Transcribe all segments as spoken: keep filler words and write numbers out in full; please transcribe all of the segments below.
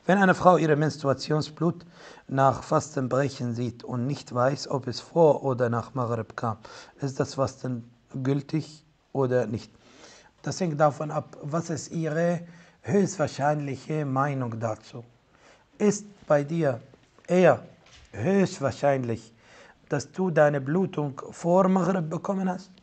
Wenn eine Frau ihre Menstruationsblut nach Fastenbrechen sieht und nicht weiß, ob es vor oder nach Maghrib kam, ist das Fasten gültig oder nicht? Das hängt davon ab, was ist ihre höchstwahrscheinliche Meinung dazu. Ist bei dir eher höchstwahrscheinlich, dass du deine Blutung vor Maghrib bekommen hast?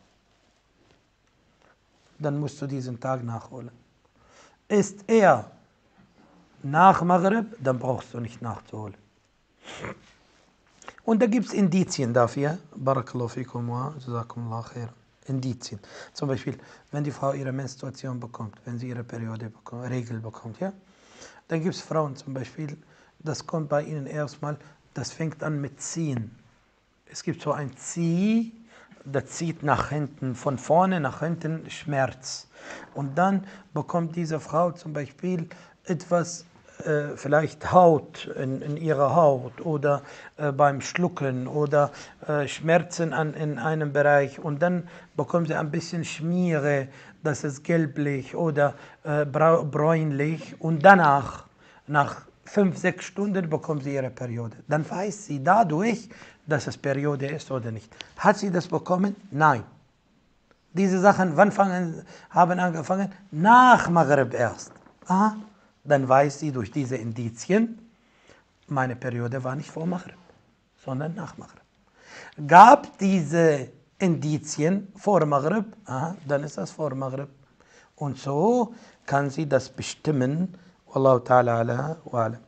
Dann musst du diesen Tag nachholen. Ist er nach Maghrib, dann brauchst du nicht nachzuholen. Und da gibt es Indizien dafür. Barakallahu fikum wa jazakumullahu khair. Indizien. Zum Beispiel, wenn die Frau ihre Menstruation bekommt, wenn sie ihre Periode bekommt, Regel bekommt, ja, dann gibt es Frauen zum Beispiel, das kommt bei ihnen erstmal, das fängt an mit Ziehen. Es gibt so ein Zieh, das zieht nach hinten, von vorne nach hinten Schmerz. Und dann bekommt diese Frau zum Beispiel etwas, äh, vielleicht Haut in, in ihrer Haut oder äh, beim Schlucken oder äh, Schmerzen an, in einem Bereich. Und dann bekommt sie ein bisschen Schmiere, das ist gelblich oder äh, bräunlich. Und danach, nach fünf, sechs Stunden bekommt sie ihre Periode. Dann weiß sie dadurch, dass es Periode ist oder nicht. Hat sie das bekommen? Nein. Diese Sachen, wann fangen, haben angefangen? Nach Maghrib erst. Aha. Dann weiß sie durch diese Indizien, meine Periode war nicht vor Maghrib, sondern nach Maghrib. Gab diese Indizien vor Maghrib? Aha, dann ist das vor Maghrib. Und so kann sie das bestimmen. Wallahu ta'ala ala wa alam.